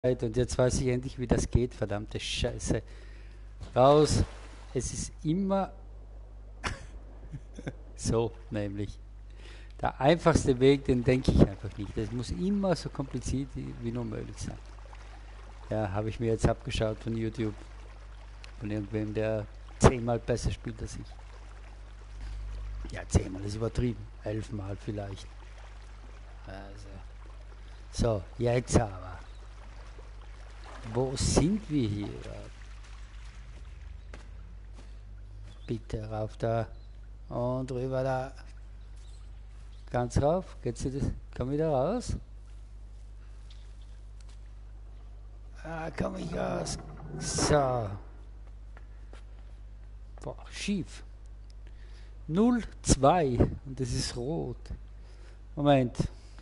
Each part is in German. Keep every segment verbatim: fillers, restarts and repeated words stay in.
Und jetzt weiß ich endlich, wie das geht, verdammte Scheiße. Raus. Es ist immer so, nämlich. Der einfachste Weg, den denke ich einfach nicht. Es muss immer so kompliziert wie nur möglich sein. Ja, habe ich mir jetzt abgeschaut von YouTube. Von irgendwem, der zehnmal besser spielt als ich. Ja, zehnmal ist übertrieben. Elfmal vielleicht. Also. So, jetzt aber. Wo sind wir hier? Bitte rauf da und rüber da. Ganz rauf. Geht's das? Komm wieder raus. Ah, komm ich raus. So. Boah, schief. null zwei und das ist rot. Moment.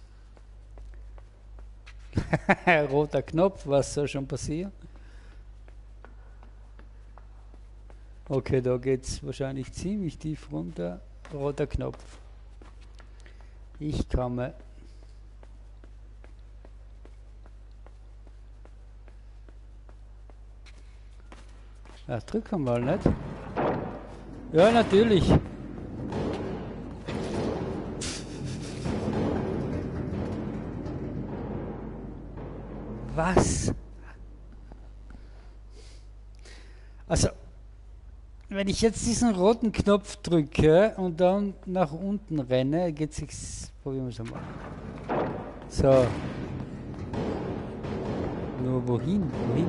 Roter Knopf, was soll schon passieren? Okay, da geht es wahrscheinlich ziemlich tief runter. Roter Knopf. Ich komme. Ach, drücken mal, nicht? Ja, natürlich. Was? Also, wenn ich jetzt diesen roten Knopf drücke und dann nach unten renne, geht es. Probieren wir es einmal. So. Nur wohin? Wohin?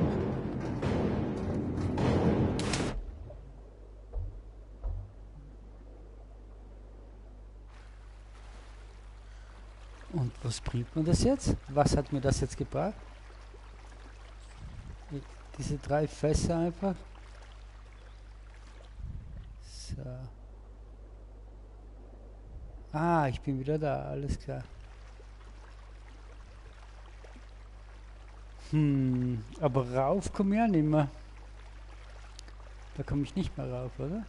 Und was bringt mir das jetzt? Was hat mir das jetzt gebracht? Diese drei Fässer einfach. So. Ah, ich bin wieder da, alles klar. Hm, aber rauf komme ich ja nicht mehr. Da komme ich nicht mehr rauf, oder?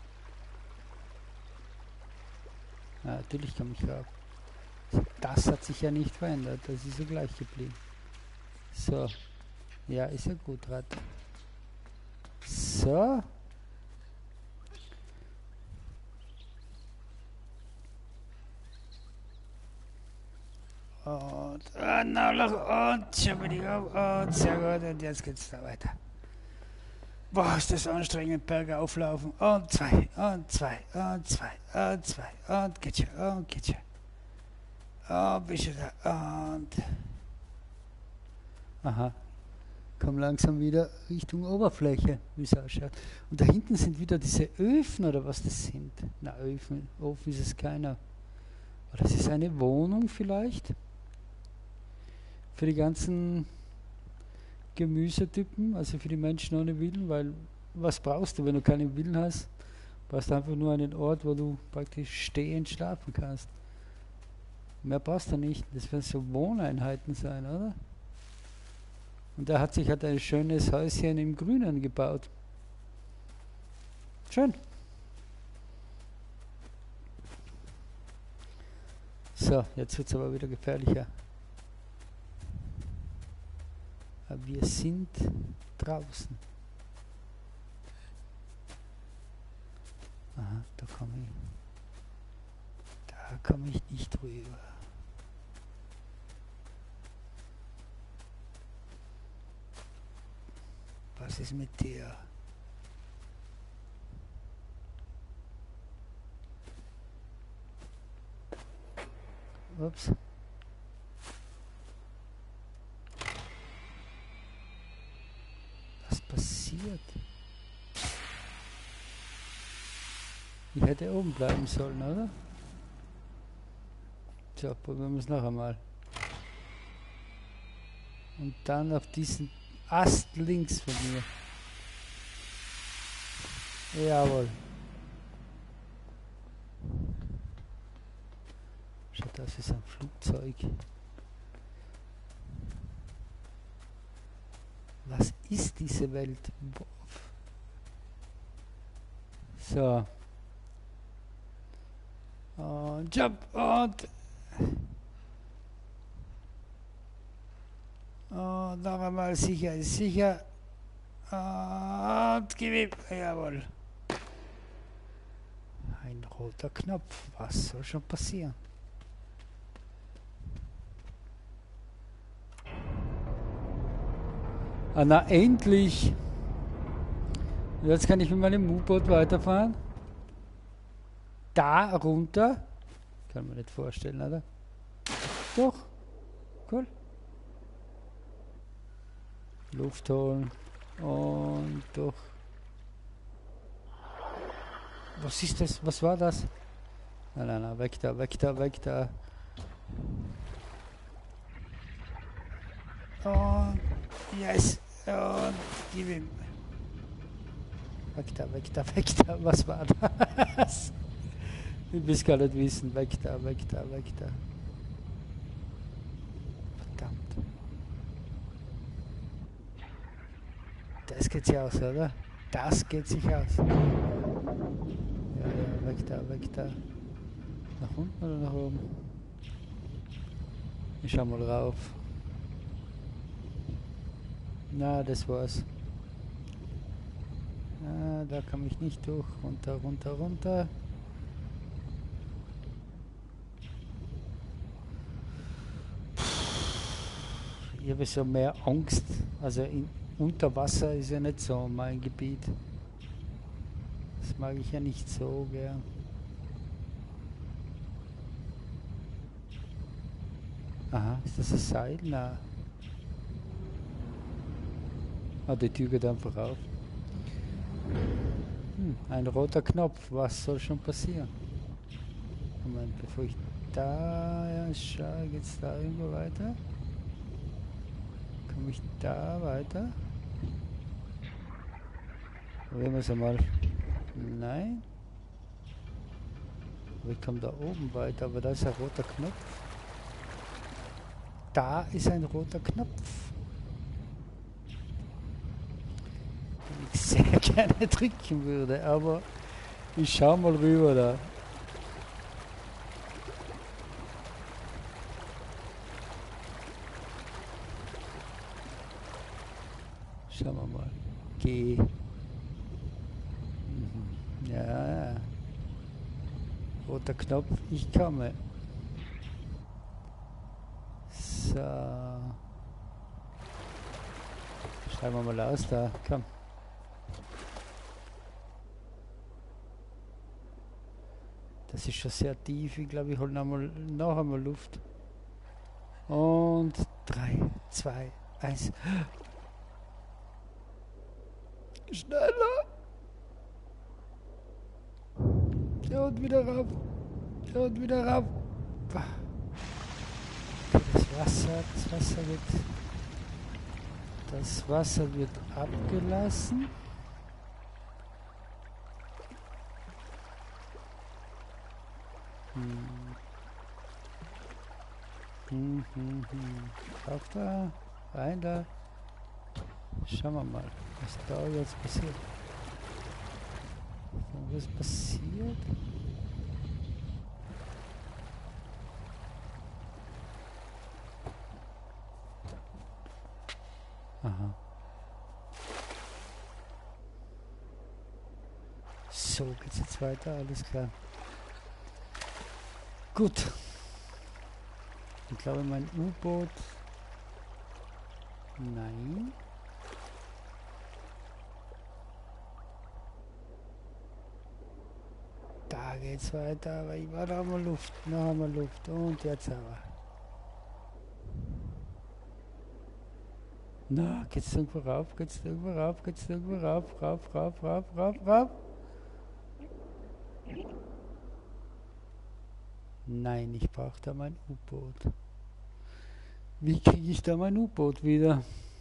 Ja, natürlich komme ich rauf. Das hat sich ja nicht verändert, das ist ja gleich geblieben. So. Ja, ist ja gut, Rad. So. Und, und, noch, und, schon bin ich auf, und, sehr gut, und jetzt geht's da weiter. Boah, ist das anstrengend, Berge auflaufen, und zwei, und zwei, und zwei, und zwei, und geht schon, und geht schon. Und bist du da, und... Aha. Komm langsam wieder Richtung Oberfläche, wie es ausschaut. Und da hinten sind wieder diese Öfen oder was das sind. Na, Öfen, Ofen ist es keiner. Aber das ist eine Wohnung vielleicht? Für die ganzen Gemüsetypen, also für die Menschen ohne Willen, weil was brauchst du, wenn du keinen Willen hast? Du brauchst einfach nur einen Ort, wo du praktisch stehend schlafen kannst. Mehr brauchst du nicht. Das werden so Wohneinheiten sein, oder? Und er hat sich halt ein schönes Häuschen im Grünen gebaut. Schön. So, jetzt wird es aber wieder gefährlicher. Aber wir sind draußen. Aha, da komme ich. Da komme ich nicht rüber. Was ist mit dir? Ups. Was passiert? Ich hätte oben bleiben sollen, oder? So, probieren wir es noch einmal. Und dann auf diesen Ast links von mir. Jawohl. Schaut aus wie so ein Flugzeug. Was ist diese Welt? So. Und Jump und Und noch einmal sicher ist sicher. Und gib ihm. Jawohl. Ein roter Knopf. Was soll schon passieren? Ah, na endlich! Jetzt kann ich mit meinem U-Boot weiterfahren. Da runter. Kann man nicht vorstellen, oder? Doch. Cool. Luft holen. Und durch. Was ist das? Was war das? Nein, nein, nein. Weg da, weg da, weg da. Und. Yes. Und gib ihm. Weg da, weg da, weg da. Was war das? Ich will es gar nicht wissen. Weg da, weg da, weg da. Verdammt. Das geht sich aus, oder? Das geht sich aus. Ja, ja, weg da, weg da. Nach unten oder nach oben? Ich schau mal rauf. Na, das war's. Ah, da komme ich nicht durch. Runter, runter, runter. Ich habe so mehr Angst. Also in, unter Wasser ist ja nicht so mein Gebiet. Das mag ich ja nicht so gern. Aha, ist das ein Seil? Nein. Ah, die Tür geht einfach auf. Hm, ein roter Knopf. Was soll schon passieren? Moment, bevor ich da ja, schaue, geht's da irgendwo weiter? Komme ich da weiter? Probieren wir es einmal. Nein. Aber ich komme da oben weiter, aber da ist ein roter Knopf. Da ist ein roter Knopf. Den ich sehr gerne drücken würde, aber ich schau mal rüber da. Schauen wir mal. G. Mhm. Ja. Roter Knopf, ich komme. So. Schreiben wir mal aus da. Komm. Das ist schon sehr tief. Ich glaube, ich hole noch, mal, noch einmal Luft. Und drei, zwei, eins. Schneller! Ja, und wieder rauf. Ja, und wieder rauf. Das Wasser, das Wasser wird. Das Wasser wird abgelassen. Hm. Hm, hm, hm. Auf da, rein da. Schauen wir mal, was da jetzt passiert. Was passiert? Aha. So geht's jetzt weiter, alles klar. Gut. Ich glaube, mein U-Boot. Nein. Da geht's weiter, aber ich war da mal Luft, noch einmal Luft und jetzt aber. Na, geht's irgendwo rauf, geht's irgendwo rauf, geht's irgendwo rauf, rauf, rauf, rauf, rauf, rauf. Nein, ich brauche da mein U-Boot. Wie kriege ich da mein U-Boot wieder?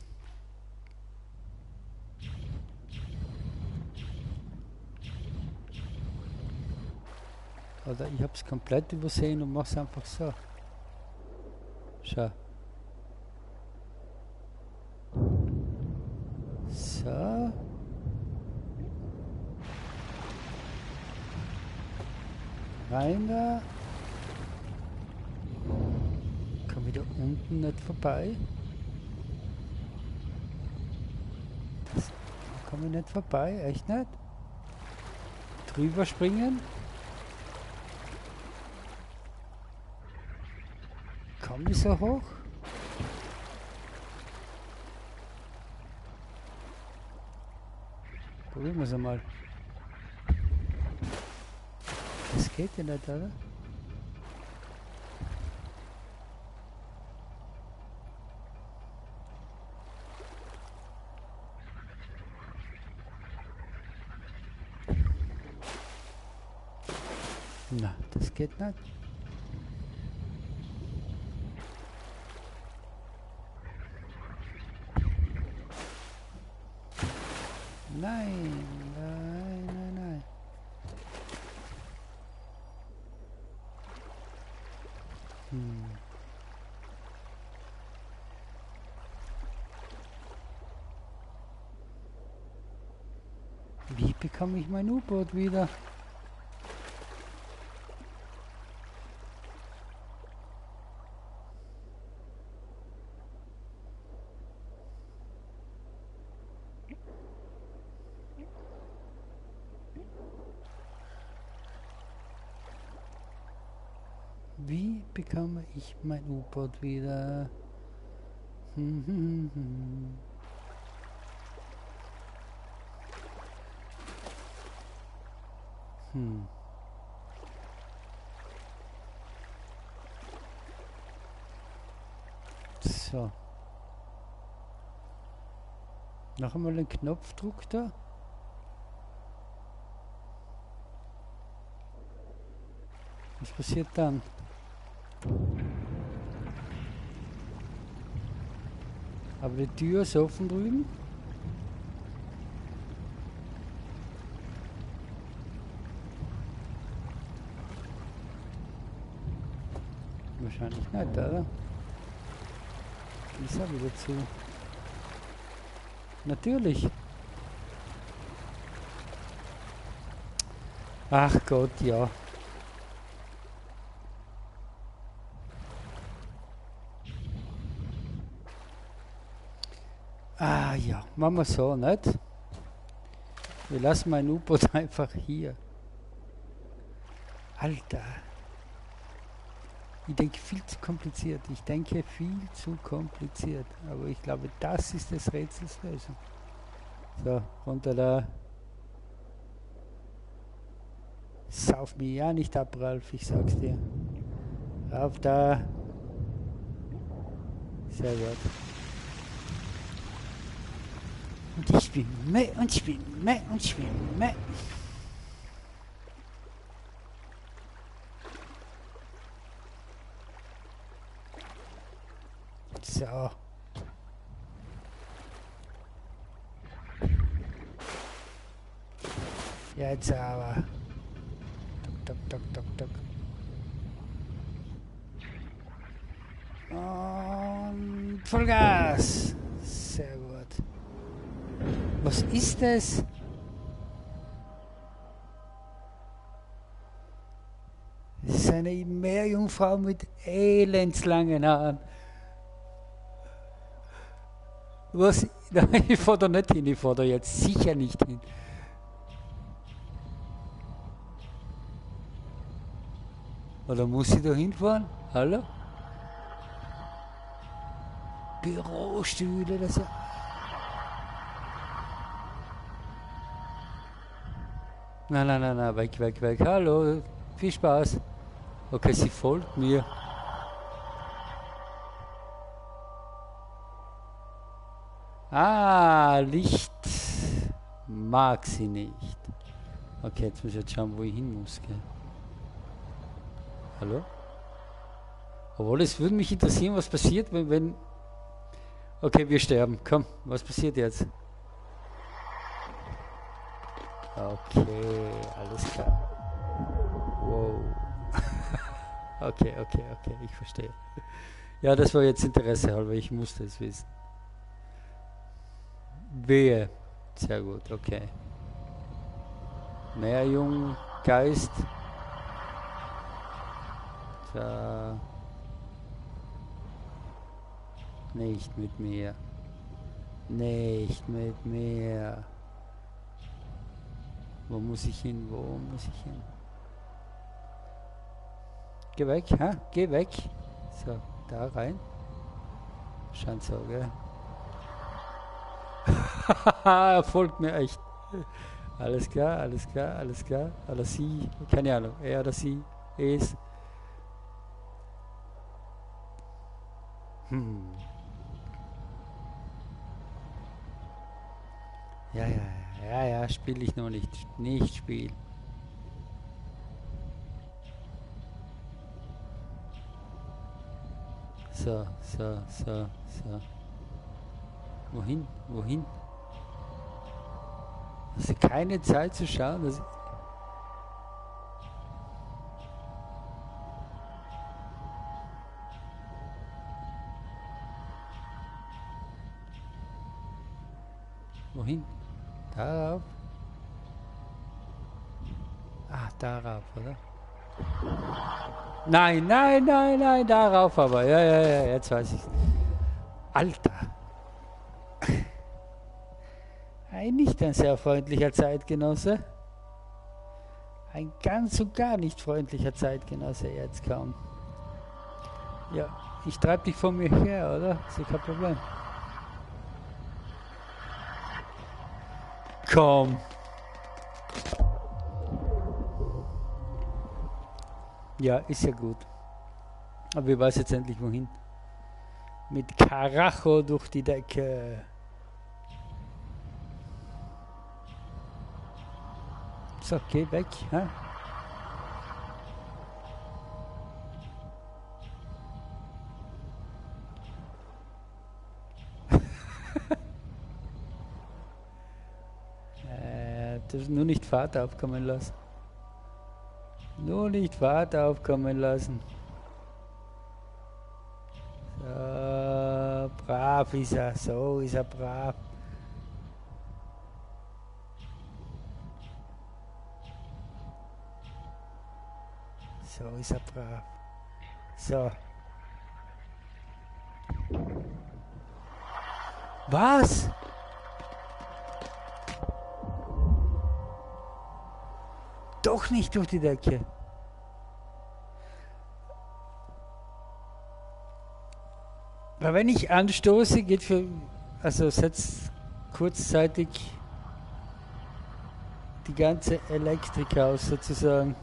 Oder ich habe es komplett übersehen und mache es einfach so. Schau. So. Rein da. Komm wieder unten nicht vorbei. komme ich nicht vorbei, echt nicht? Drüber springen? Komm ich so hoch? Probieren wir es einmal. Das geht ja nicht, oder? Na, das geht nicht. Nein, nein, nein, nein. Hm. Wie bekomme ich mein U-Boot wieder? Wie bekomme ich mein U-Boot wieder? Hm, hm, hm. Hm. So. Noch einmal den Knopfdruck da. Was passiert dann? Aber die Tür ist offen drüben. Wahrscheinlich nicht, oder? Die ist auch wieder zu. Natürlich. Ach Gott, ja. Ah ja, machen wir so, nicht? Wir lassen mein U-Boot einfach hier. Alter. Ich denke viel zu kompliziert. Ich denke viel zu kompliziert. Aber ich glaube, das ist das Rätsels Lösung. So, runter da. Sauf mich ja nicht ab, Ralf, ich sag's dir. Rauf da. Sehr gut. Und ich schwimme und schwimme und schwimme. So. Jetzt aber. Tuck, tuck, tuck, tuck. Und Vollgas. Sehr gut. Was ist das? Das ist eine Meerjungfrau mit elendslangen Haaren. Was? Nein, ich fahr da nicht hin, ich fahr da jetzt sicher nicht hin. Oder muss ich da hinfahren? Hallo? Bürostühle, das ja. Nein, nein, nein, nein, weg, weg, weg. Hallo, viel Spaß. Okay, sie folgt mir. Ah, Licht mag sie nicht. Okay, jetzt muss ich jetzt schauen, wo ich hin muss. Gell? Hallo? Obwohl, es würde mich interessieren, was passiert, wenn, wenn... Okay, wir sterben. Komm, was passiert jetzt? Okay, alles klar. Wow. Okay, okay, okay, ich verstehe. Ja, das war jetzt Interesse halber, ich musste es wissen. Wehe. Sehr gut, okay. Meerjung, Geist. Da. Nicht mit mir. Nicht mit mir. Wo muss ich hin? Wo muss ich hin? Geh weg, ha? Geh weg. So, da rein. Scheint so, gell? Er folgt mir echt. Alles klar, alles klar, alles klar. Oder sie, keine Ahnung, er oder sie, es. Hm. Ja, ja, ja, ja, spiele ich noch nicht. Nicht spielen. So, so, so, so. Wohin? Wohin? Hast du keine Zeit zu schauen? Dass Wohin? Darauf? Ah, darauf, oder? Nein, nein, nein, nein, darauf aber. Ja, ja, ja, jetzt weiß ich. Alter. Ein nicht ein sehr freundlicher Zeitgenosse. Ein ganz und gar nicht freundlicher Zeitgenosse jetzt kaum. Ja, ich treibe dich von mir her, oder? Ist ja kein Problem. Komm. Ja, ist ja gut. Aber ich weiß jetzt endlich wohin. Mit Karacho durch die Decke. So, geh weg. Hä? äh, das nur nicht Fahrt aufkommen lassen. Nur nicht Fahrt aufkommen lassen. So, brav ist er. So ist er brav. So ist er brav. So. Was? Doch nicht durch die Decke. Weil wenn ich anstoße, geht für, also setzt kurzzeitig die ganze Elektrik aus sozusagen.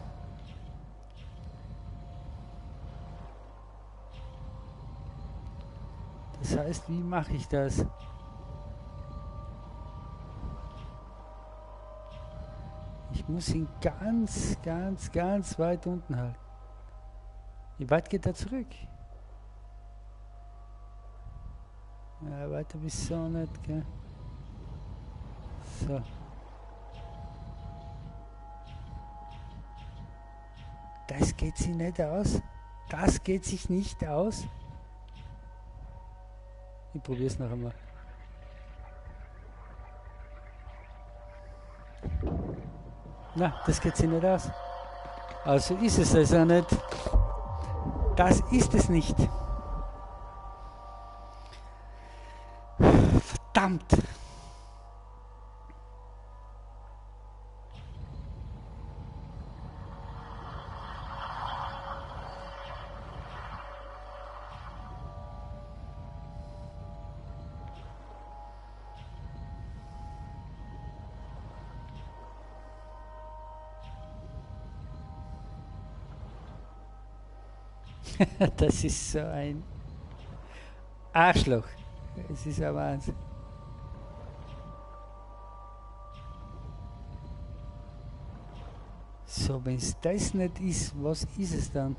Das heißt, wie mache ich das? Ich muss ihn ganz, ganz, ganz weit unten halten. Wie weit geht er zurück? Ja, weiter bis so nicht, gell? So. Das geht sich nicht aus. Das geht sich nicht aus. Ich probiere es noch einmal. Na, das geht sich nicht aus. Also ist es also nicht. Das ist es nicht. Verdammt! Das ist so ein Arschloch. Es ist ein Wahnsinn. So, wenn es das nicht ist, was ist es dann?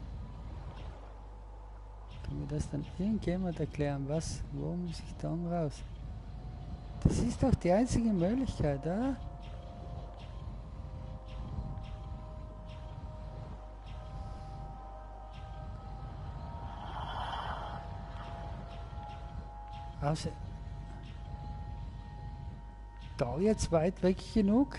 Kann mir das dann irgendjemand erklären? Was? Wo muss ich dann raus? Das ist doch die einzige Möglichkeit, oder? Also, da jetzt weit weg genug?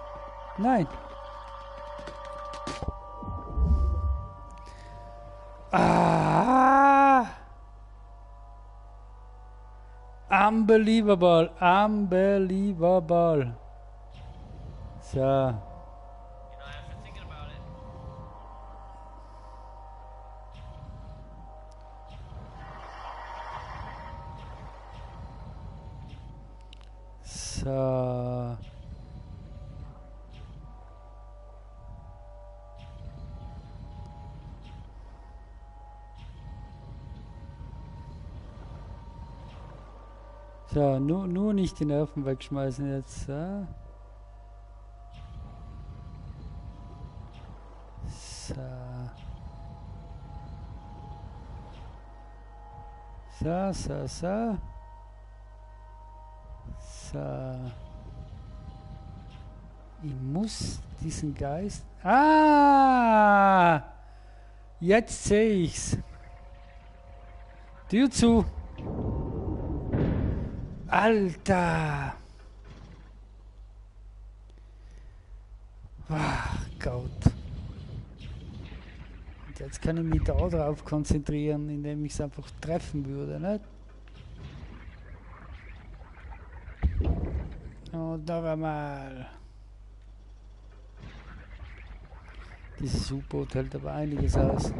Nein. Ah! Unbelievable, unbelievable. So. So. So, nur, nur nicht die Nerven wegschmeißen jetzt. So. So. So, so, so. So. Ich muss diesen Geist... Ah! Jetzt sehe ich's. Tür zu. Alter! Ach Gott. Und jetzt kann ich mich da drauf konzentrieren, indem ich es einfach treffen würde, nicht? Und noch einmal. Dieses U-Boot hält aber einiges aus.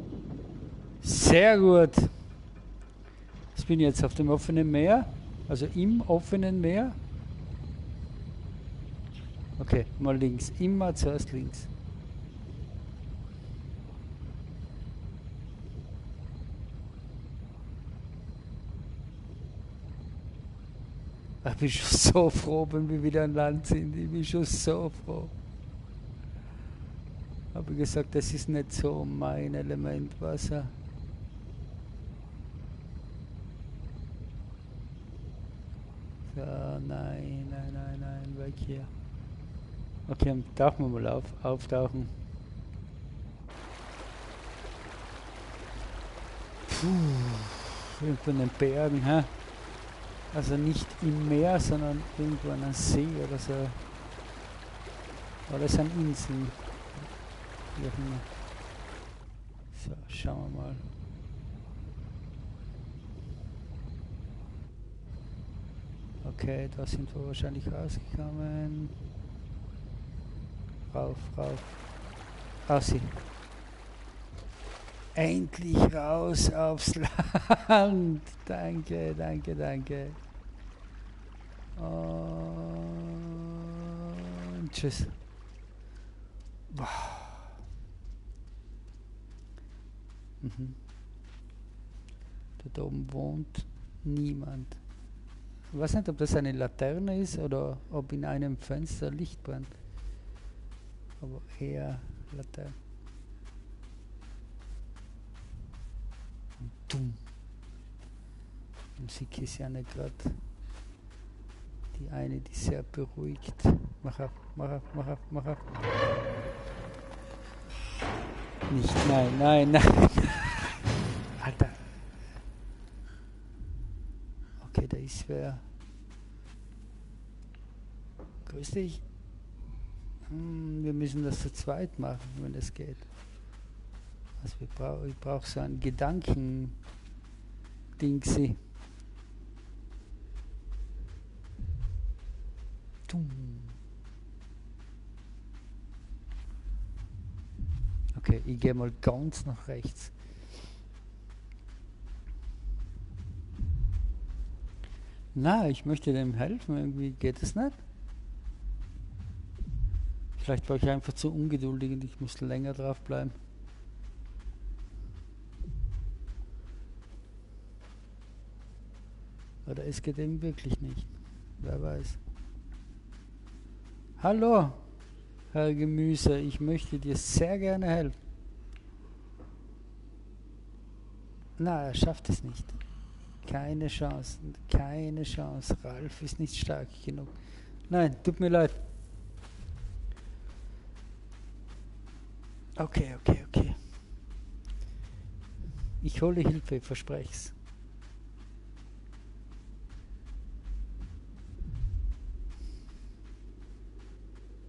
Sehr gut. Ich bin jetzt auf dem offenen Meer. Also im offenen Meer. Okay, mal links. Immer zuerst links. Ich bin schon so froh, wenn wir wieder an Land sind. Ich bin schon so froh. Habe gesagt, das ist nicht so mein Element Wasser. So, nein, nein, nein, nein, weg hier. Okay, tauchen wir mal auf, auftauchen. Puh, irgendwo in den Bergen, hä? Also nicht im Meer, sondern irgendwo an einem See oder so. Oder es sind Inseln. Wie auch immer. So, schauen wir mal. Okay, da sind wir wahrscheinlich rausgekommen. Rauf, rauf. Rausziehen. Endlich raus aufs Land. Danke, danke, danke. Und tschüss. Boah. Mhm. Dort oben wohnt niemand. Ich weiß nicht, ob das eine Laterne ist oder ob in einem Fenster Licht brennt. Aber eher Laterne. Und dumm. Die Musik ist ja nicht gerade die eine, die sehr beruhigt. Mach ab, mach ab, mach ab, mach ab. Nicht, nein, nein, nein. Alter. Okay, da ist wer. Grüß dich. Hm, wir müssen das zu zweit machen, wenn das geht. Also wir brauch, ich brauche so ein Gedanken-Dingsi. Okay, ich gehe mal ganz nach rechts. Na, ich möchte dem helfen, irgendwie geht es nicht. Vielleicht war ich einfach zu ungeduldig und ich muss länger drauf bleiben. Oder es geht eben wirklich nicht. Wer weiß. Hallo, Herr Gemüse, ich möchte dir sehr gerne helfen. Na, er schafft es nicht. Keine Chance, keine Chance. Ralf ist nicht stark genug. Nein, tut mir leid. Okay, okay, okay. Ich hole Hilfe, ich verspreche es.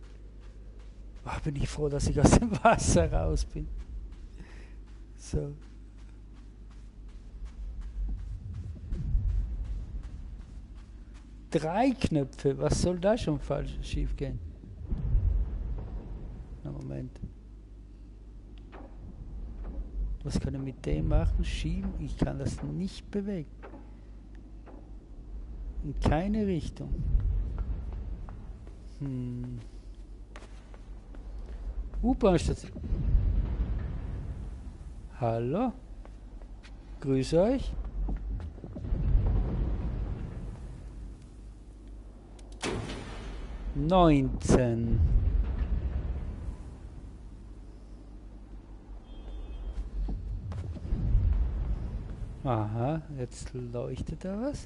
Oh, bin ich froh, dass ich aus dem Wasser raus bin. So. drei Knöpfe. Was soll da schon falsch schief gehen? Na, Moment. Was kann ich mit dem machen? Schieben? Ich kann das nicht bewegen. In keine Richtung. Hm. U-Bahn-Station. Hallo? Grüße euch. neunzehn. Aha, jetzt leuchtet da was.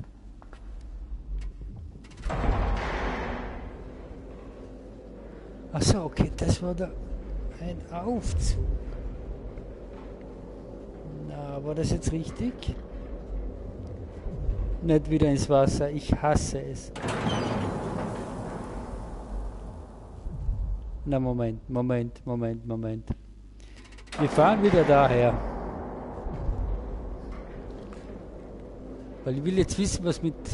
Achso, okay, das war da ein Aufzug. Na, war das jetzt richtig? Nicht wieder ins Wasser, ich hasse es. Na, Moment, Moment, Moment, Moment. Wir fahren wieder daher. Weil ich will jetzt wissen, was mit...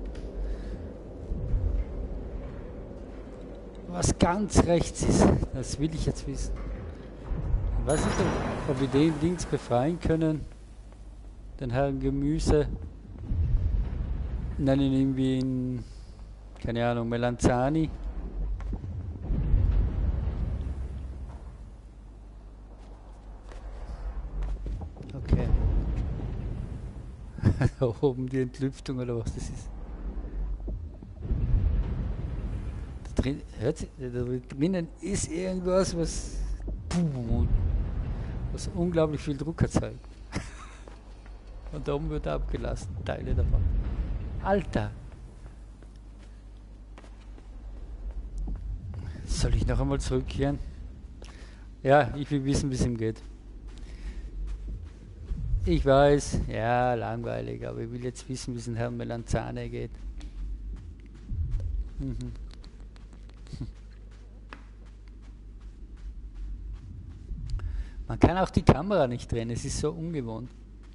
was ganz rechts ist. Das will ich jetzt wissen. Ich weiß nicht, ob wir den links befreien können. Den Herrn Gemüse. Nennen ihn wie in... keine Ahnung, Melanzani. Okay. Da oben die Entlüftung oder was das ist. Da drin, hört sich, da drinnen ist irgendwas, was, was unglaublich viel Druck erzeugt. Und da oben wird abgelassen, Teile davon. Alter! Soll ich noch einmal zurückkehren? Ja, ich will wissen, wie es ihm geht. Ich weiß, ja, langweilig, aber ich will jetzt wissen, wie es dem Herrn Melanzane geht. Mhm. Man kann auch die Kamera nicht drehen, es ist so ungewohnt.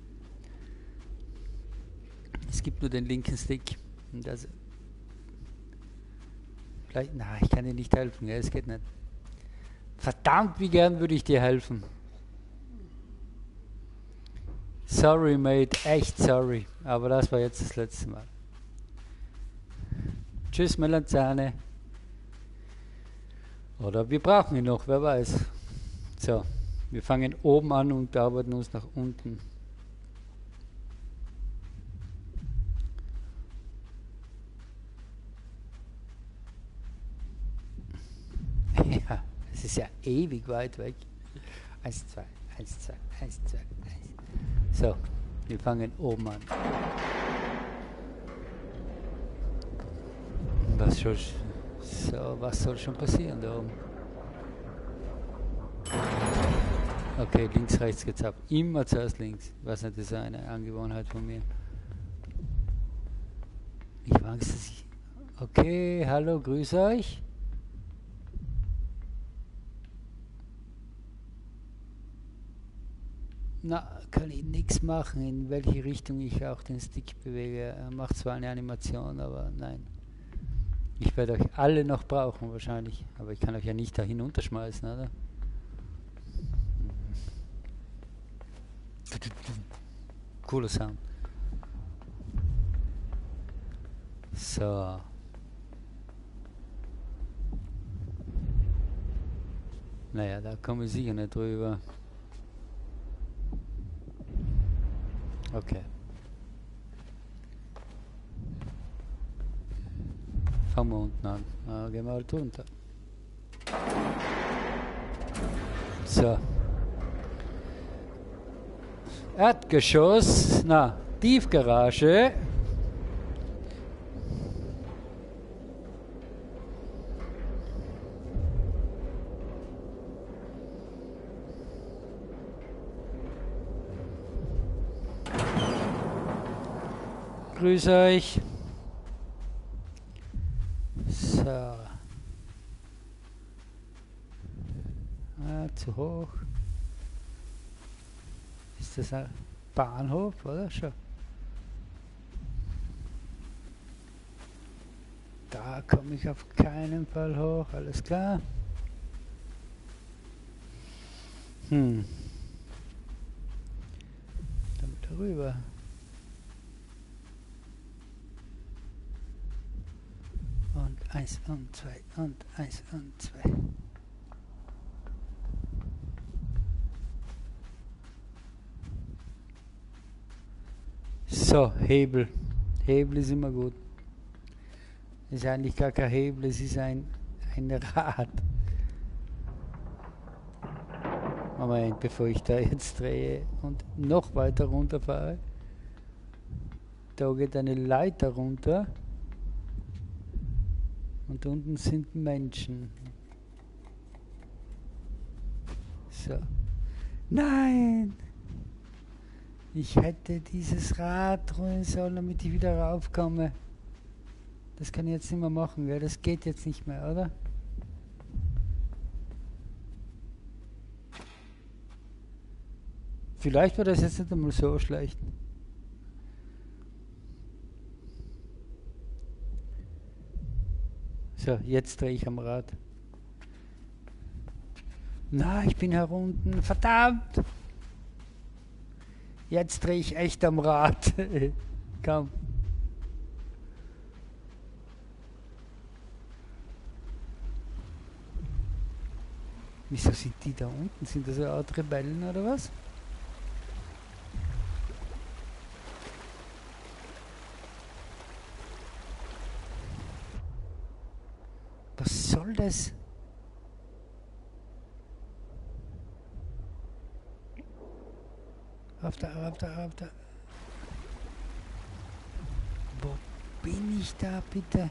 Es gibt nur den linken Stick. Und also vielleicht, na, ich kann dir nicht helfen, ja, es geht nicht. Verdammt, wie gern würde ich dir helfen. Sorry, mate, echt sorry. Aber das war jetzt das letzte Mal. Tschüss, Melanzane. Oder wir brauchen ihn noch, wer weiß. So, wir fangen oben an und arbeiten uns nach unten. Ja, es ist ja ewig weit weg. Eins, zwei, eins, zwei, eins, zwei, eins. So, wir fangen oben an. Was soll, so, was soll schon passieren da oben? Okay, links, rechts gezappt. Immer zuerst links. Ich weiß nicht, das ist eine Angewohnheit von mir. Ich habe Angst, dass ich... Okay, hallo, grüße euch. Na, kann ich nichts machen, in welche Richtung ich auch den Stick bewege. Er macht zwar eine Animation, aber nein. Ich werde euch alle noch brauchen wahrscheinlich, aber ich kann euch ja nicht da hinunterschmeißen, oder? Cooler Sound. So. Naja, da komme ich sicher nicht drüber. Okay. Fangen wir unten an. Ah, gehen wir halt runter. So. Erdgeschoss. Na, Tiefgarage. Grüße euch. So. Ah, zu hoch. Ist das ein Bahnhof, oder? Schon. Da komme ich auf keinen Fall hoch, alles klar. Hm. Dann darüber. Und eins und zwei und eins und zwei. So, Hebel. Hebel ist immer gut. Ist eigentlich gar kein Hebel, es ist ein, ein Rad. Moment, bevor ich da jetzt drehe und noch weiter runterfahre. Da geht eine Leiter runter. Und unten sind Menschen. So. Nein! Ich hätte dieses Rad drehen sollen, damit ich wieder raufkomme. Das kann ich jetzt nicht mehr machen, gell? Das geht jetzt nicht mehr, oder? Vielleicht war das jetzt nicht einmal so schlecht. So, jetzt drehe ich am Rad. Na, ich bin herunten. Verdammt! Jetzt drehe ich echt am Rad. Komm. Wieso sind die da unten? Sind das eine Art Rebellen oder was? Was soll das? Auf da, auf da, auf da. Wo bin ich da bitte?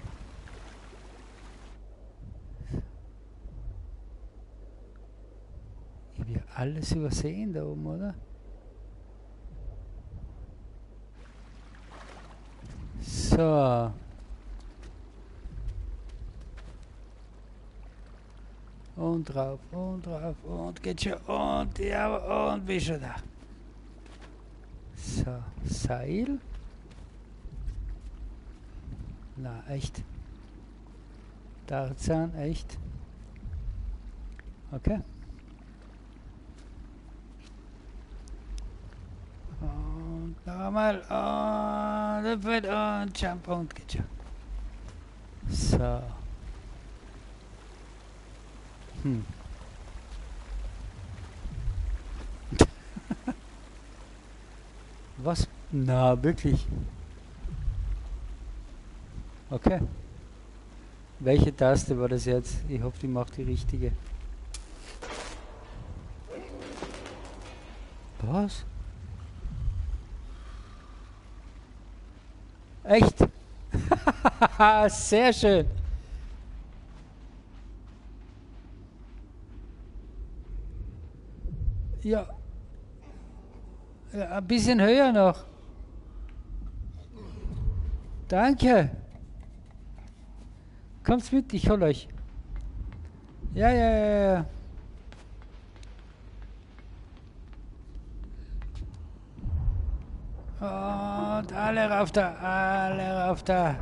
Ich habe ja alles übersehen da oben, oder? So. Und drauf, und drauf, und geht schon, und ja, und wie schon da. So, Seil. Na, echt. Tarzan, echt. Okay. Und nochmal, und wird und jump und geht schon. So. Hm. Was? Na, wirklich? Okay. Welche Taste war das jetzt? Ich hoffe, die macht die richtige. Was? Echt? Sehr schön. Ja. Ja, ein bisschen höher noch. Danke. Kommt mit, ich hol euch. Ja, ja, ja, ja. Und alle rauf da, alle rauf da.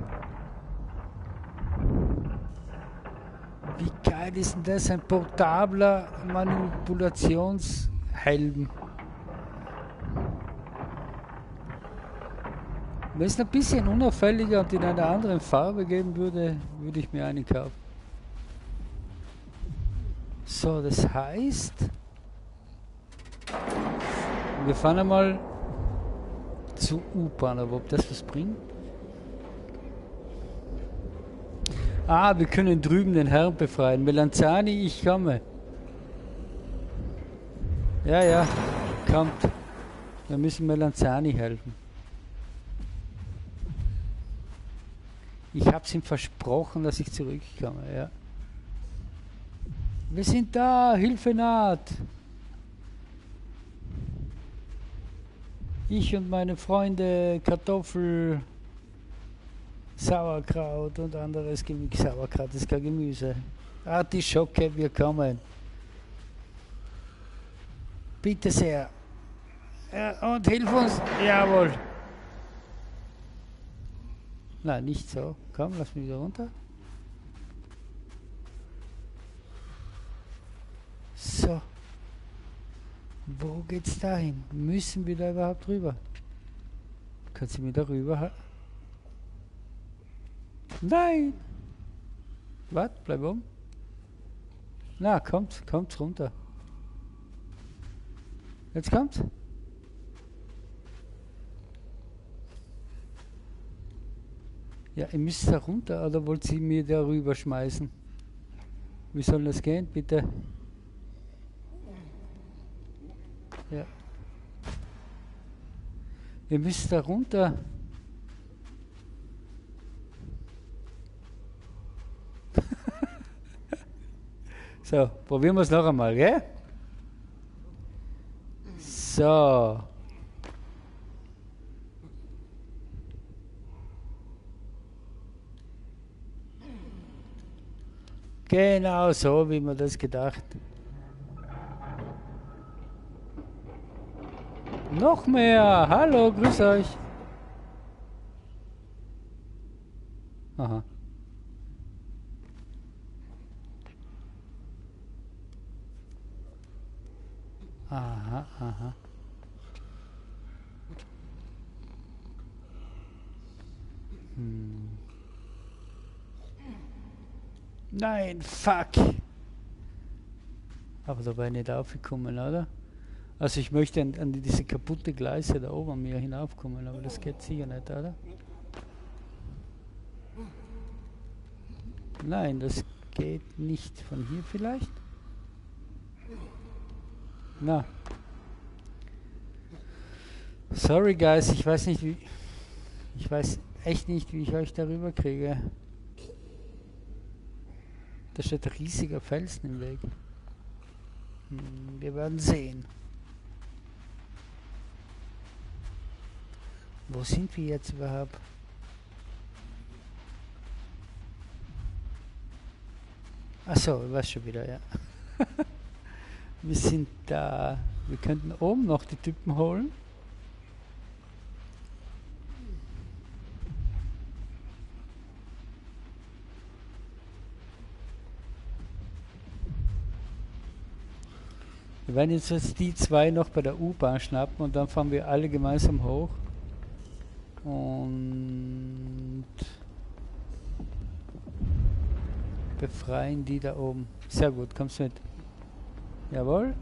Wie geil ist denn das? Ein portabler Manipulationshelm. Wenn es ein bisschen unauffälliger und in einer anderen Farbe geben würde, würde ich mir einen kaufen. So, das heißt, wir fahren einmal zur U-Bahn, aber ob das was bringt? Ah, wir können drüben den Herrn befreien. Melanzani, ich komme. Ja, ja, kommt. Wir müssen Melanzani helfen. Ich habe es ihm versprochen, dass ich zurückkomme, ja. Wir sind da, Hilfe naht. Ich und meine Freunde, Kartoffel, Sauerkraut und anderes Gemüse. Sauerkraut ist kein Gemüse. Artischocke, wir kommen. Bitte sehr. Ja, und hilf uns. Jawohl. Nein, nicht so. Komm, lass mich wieder runter. So. Wo geht's dahin? Müssen wir da überhaupt rüber? Kannst du mir da rüber? Nein! Warte, bleib oben. Na, kommt, kommt runter. Jetzt kommt's. Ja, ihr müsst da runter, oder wollt ihr mir da rüber schmeißen? Wie soll das gehen, bitte? Ja. Ihr müsst da runter. So, probieren wir es noch einmal, gell? So. Genau so, wie man das gedacht. Noch mehr! Hallo, grüß euch! Aha. Aha, aha. Hm. Nein, fuck! Aber da war ich nicht aufgekommen, oder? Also ich möchte an, an diese kaputte Gleise da oben an mir hinaufkommen, aber das geht sicher nicht, oder? Nein, das geht nicht. Von hier vielleicht? Na. Sorry guys, ich weiß nicht wie... Ich weiß echt nicht, wie ich euch darüber kriege. Da steht ein riesiger Felsen im Weg. Hm, wir werden sehen. Wo sind wir jetzt überhaupt? Achso, ich weiß schon wieder, ja. Wir sind da. Wir könnten oben noch die Typen holen. Wir werden jetzt, jetzt die zwei noch bei der U-Bahn schnappen und dann fahren wir alle gemeinsam hoch. Und befreien die da oben. Sehr gut, kommst mit. Jawohl.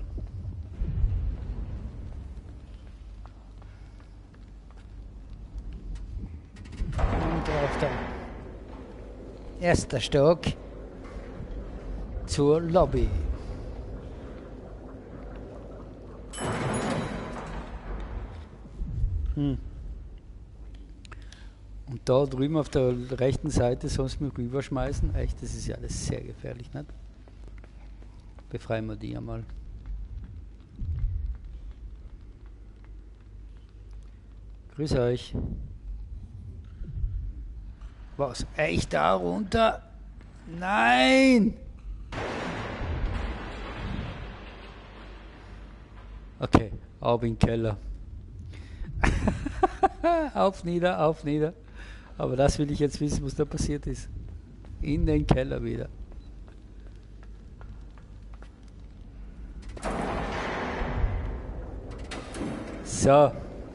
Und drauf da. Erster Stock zur Lobby. Hm. Und da drüben auf der rechten Seite sonst mich rüberschmeißen. Echt, das ist ja alles sehr gefährlich, nicht? Befreien wir die einmal. Grüß euch. Was? Echt da runter? Nein! Okay, auf in den Keller. Auf, nieder, auf, nieder. Aber das will ich jetzt wissen, was da passiert ist. In den Keller wieder. So.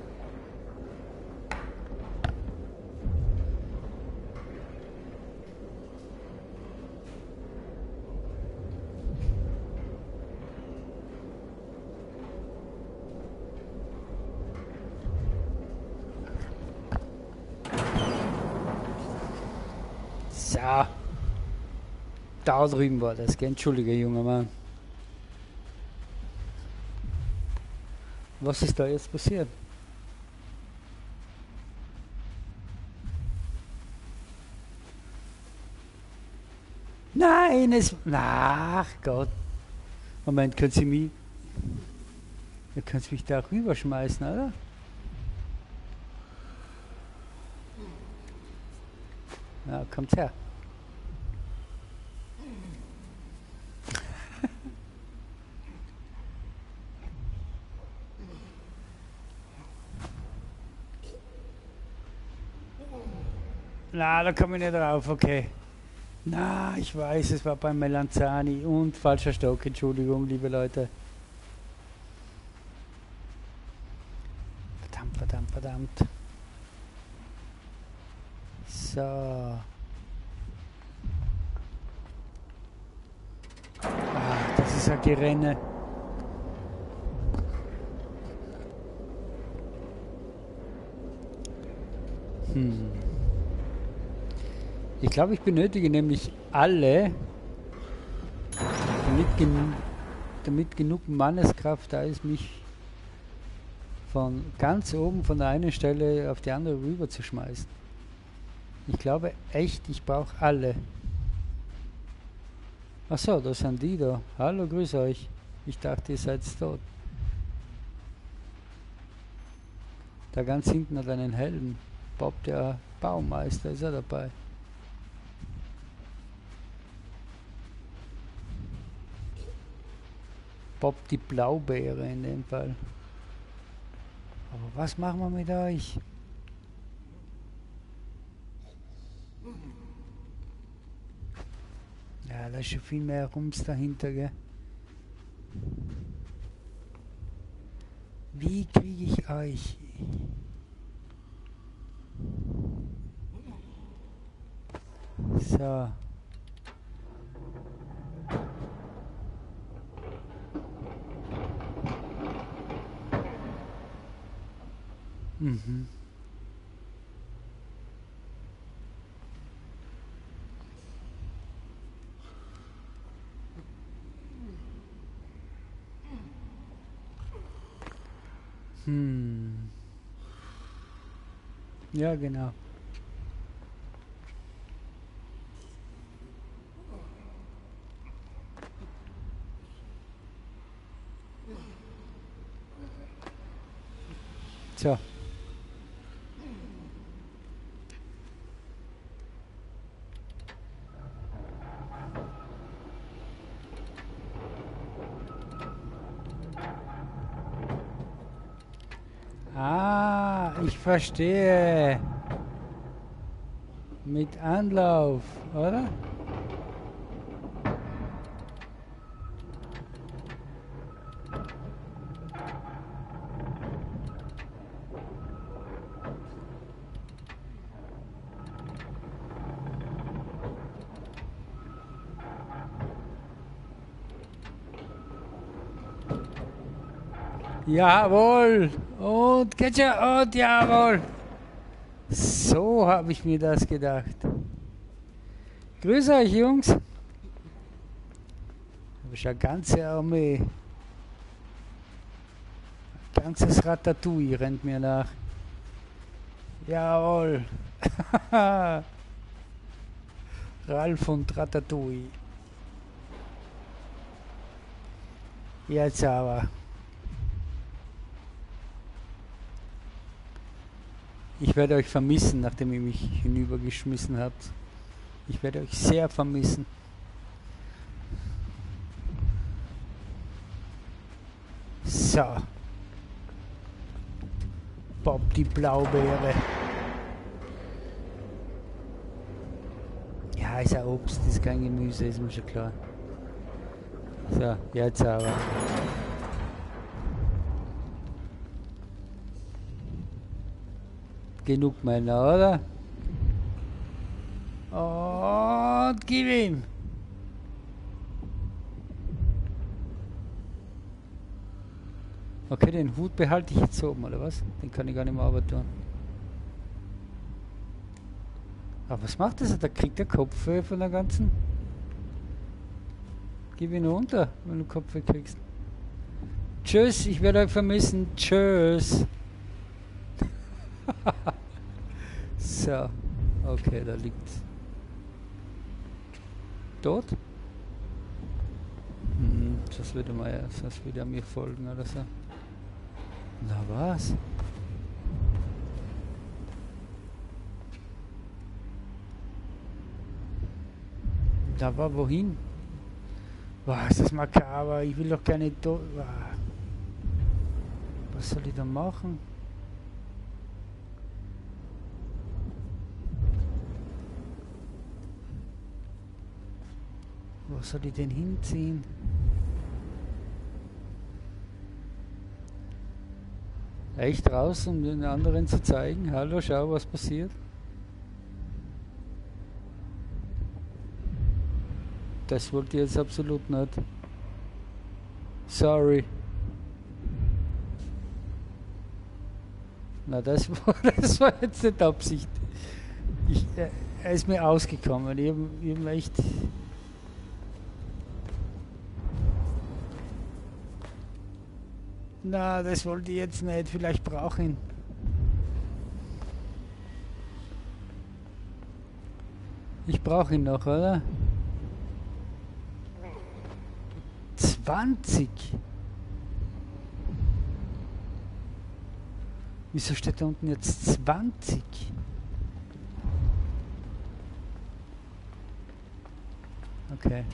So. Da drüben war das, gell? Entschuldige, junger Mann. Was ist da jetzt passiert? Nein, es... Ach Gott. Moment, können Sie mich... Ihr könnt mich da rüberschmeißen, oder? Na, kommt her. Na, da komme ich nicht drauf, okay. Na, ich weiß, es war bei Melanzani und falscher Stock, Entschuldigung, liebe Leute. Verdammt, verdammt, verdammt. So. Ah, das ist ein Gerenne. Hm. Ich glaube, ich benötige nämlich alle, damit, gen damit genug Manneskraft da ist, mich von ganz oben von der einen Stelle auf die andere rüber zu schmeißen. Ich glaube echt, ich brauche alle. Achso, da sind die da. Hallo, grüß euch. Ich dachte, ihr seid tot. Da ganz hinten hat einen Helm. Bob, der Baumeister, ist er dabei. Bob, die Blaubeere in dem Fall. Aber was machen wir mit euch? Ja, da ist schon viel mehr Rums dahinter, gell? Wie kriege ich euch? So. Mhm. Hm. Ja, genau. So. Ah, ich verstehe. Mit Anlauf, oder? Jawohl. Und geht schon. Und jawohl. So habe ich mir das gedacht. Grüß euch, Jungs. Da ist eine ganze Armee. Ein ganzes Ratatouille rennt mir nach. Jawohl. Ralf und Ratatouille. Jetzt aber. Ich werde euch vermissen, nachdem ihr mich hinübergeschmissen habt. Ich werde euch sehr vermissen. So. Bob, die Blaubeere. Ja, ist ein Obst, ist kein Gemüse, ist mir schon klar. So, jetzt aber. Genug Männer, oder? Und gib ihm! Okay, den Hut behalte ich jetzt oben, oder was? Den kann ich gar nicht mehr arbeiten tun. Aber was macht das? Da kriegt der Kopf von der ganzen... Gib ihn runter, wenn du Kopf kriegst. Tschüss, ich werde euch vermissen. Tschüss. So, okay, da liegt tot. Hm, das würde mal, das würde mir folgen oder so. Na was? Da war wohin? Boah, ist das makaber. Ich will doch gar nicht tot. Was soll ich da machen? Wo soll ich denn hinziehen? Echt raus, um den anderen zu zeigen? Hallo, schau, was passiert. Das wollte ich jetzt absolut nicht. Sorry. Na, das war, das war jetzt nicht Absicht. Ich, äh, er ist mir ausgekommen. Ich habe hab echt... Na, das wollte ich jetzt nicht. Vielleicht brauche ich ihn. Ich brauche ihn noch, oder? zwanzig. Wieso steht da unten jetzt zwanzig? Okay.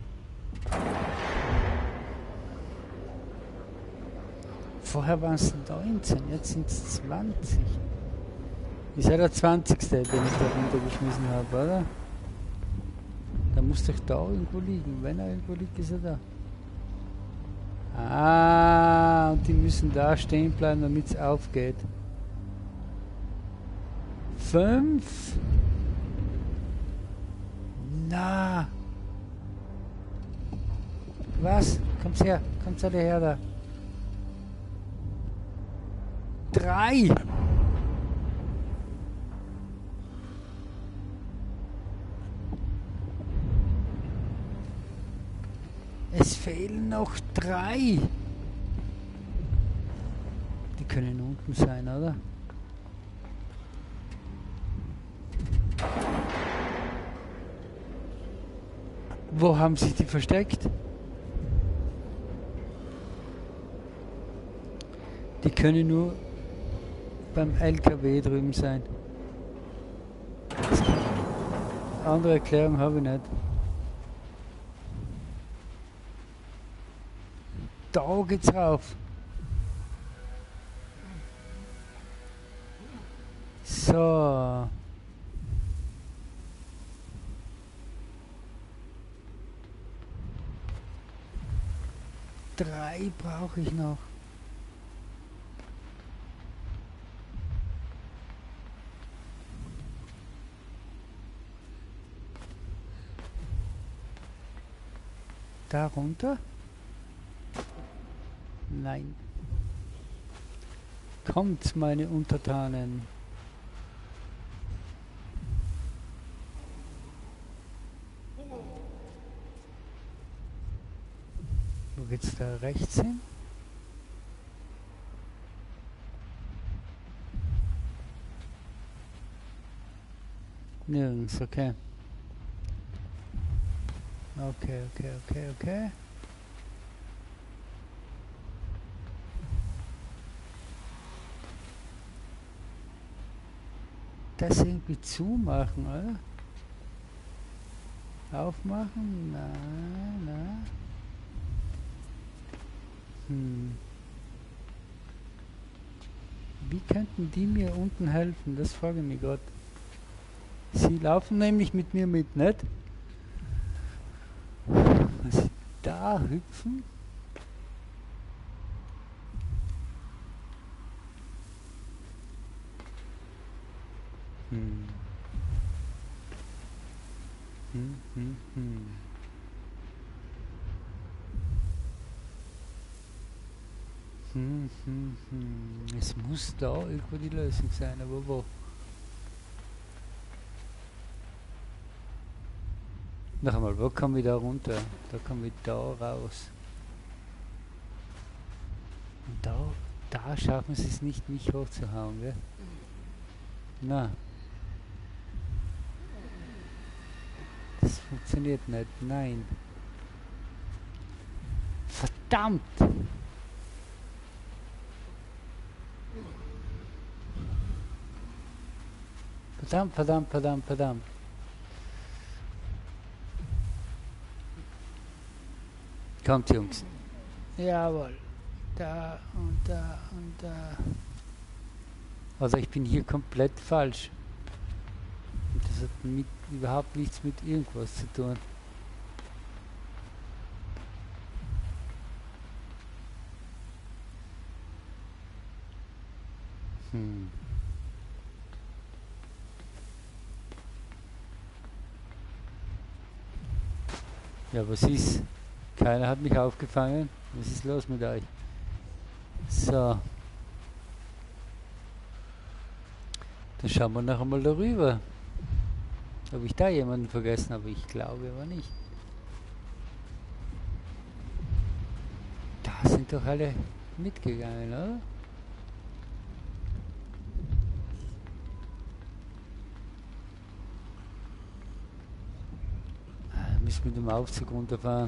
Vorher waren es neunzehn, jetzt sind es zwanzig. Ist ja der zwanzigste, den ich da runtergeschmissen habe, oder? Da muss doch da irgendwo liegen. Wenn er irgendwo liegt, ist er da. Ah, und die müssen da stehen bleiben, damit es aufgeht. Fünf? Na. Was? Kommt's her, kommt's alle her da. Drei! Es fehlen noch drei. Die können unten sein, oder? Wo haben sich die versteckt? Die können nur beim L K W drüben sein. Andere Erklärung habe ich nicht. Da geht's rauf. So. Drei brauche ich noch. Da runter? Nein. Kommt, meine Untertanen. Wo geht's da rechts hin? Nirgends, okay. Okay, okay, okay, okay. Das irgendwie zumachen, oder? Aufmachen? Nein, nein. Hm. Wie könnten die mir unten helfen? Das frage ich mich gerade. Sie laufen nämlich mit mir mit, nicht? Was sie da hüpfen? Hm. Hm, hm, hm. Hm, hm, hm. Es muss da irgendwo die Lösung sein, aber wo? Noch einmal, wo komme ich da runter? Da komme ich da raus. Und da, da schaffen sie es nicht, mich hochzuhauen, gell? Na. Das funktioniert nicht, nein. Verdammt! Verdammt, verdammt, verdammt, verdammt. Kommt, Jungs. Jawohl. Da und da und da. Also ich bin hier komplett falsch. Und das hat mit, überhaupt nichts mit irgendwas zu tun. Hm. Ja, was ist? Keiner hat mich aufgefangen. Was ist los mit euch? So. Dann schauen wir noch einmal darüber. Ob ich da jemanden vergessen habe. Ich glaube aber nicht. Da sind doch alle mitgegangen, oder? Müssen mit dem Aufzug runterfahren.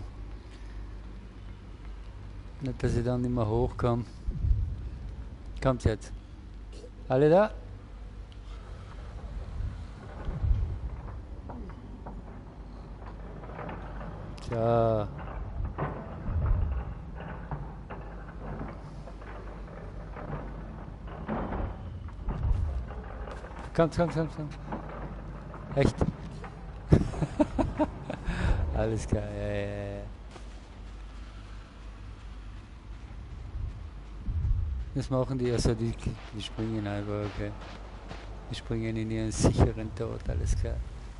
Nicht, dass ich dann nicht mehr hochkomme. Kommt jetzt. Alle da? So. Kommt, kommt, kommt, kommt. Echt? Alles klar, ja, ja, ja. Was machen die? Also die, die springen einfach, okay. Die springen in ihren sicheren Tod, alles klar.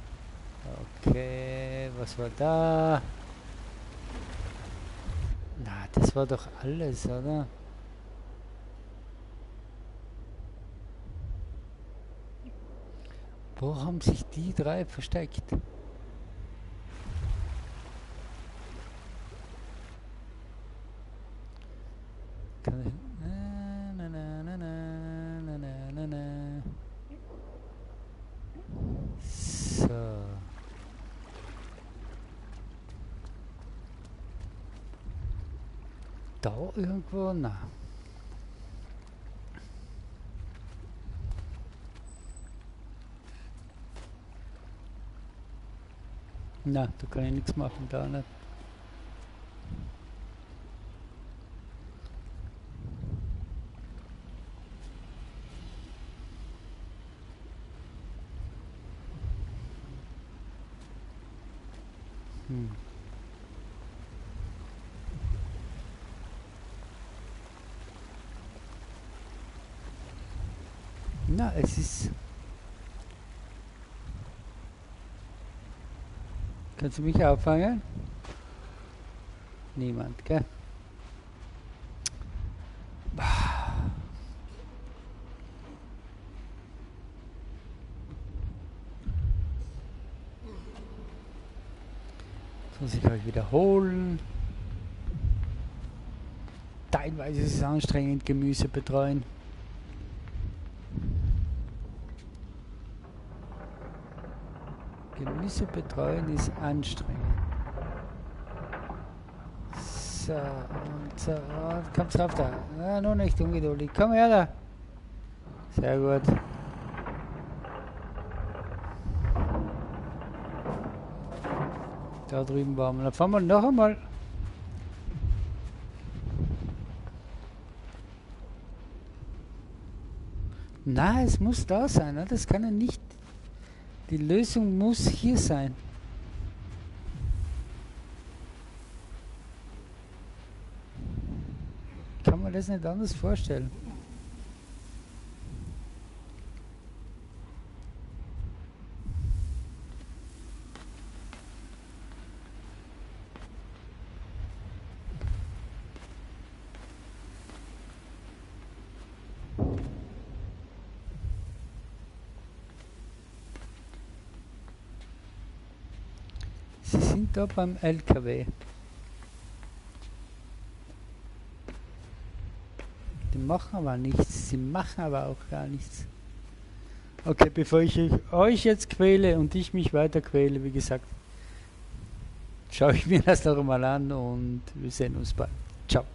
Okay, was war da? Na, das war doch alles, oder? Wo haben sich die drei versteckt? Kann ich... Na, na, na, na, na, na, na, na. So. Da irgendwo? Na. Na, da kann ich nichts machen, da nicht. Hm. Na, es ist... Kannst du mich auffangen? Niemand, gell? Das muss ich euch wiederholen. Teilweise ist es anstrengend, Gemüse betreuen. Gemüse betreuen ist anstrengend. So, und so, und kommt's rauf da. Ja, nur nicht ungeduldig. Komm her da. Sehr gut. Da drüben waren wir. Dann fahren wir noch einmal. Na, es muss da sein. Ne? Das kann ja nicht. Die Lösung muss hier sein. Kann man das nicht anders vorstellen? Sie sind da beim L K W. Die machen aber nichts. Sie machen aber auch gar nichts. Okay, bevor ich euch jetzt quäle und ich mich weiter quäle, wie gesagt, schaue ich mir das noch mal an und wir sehen uns bald. Ciao.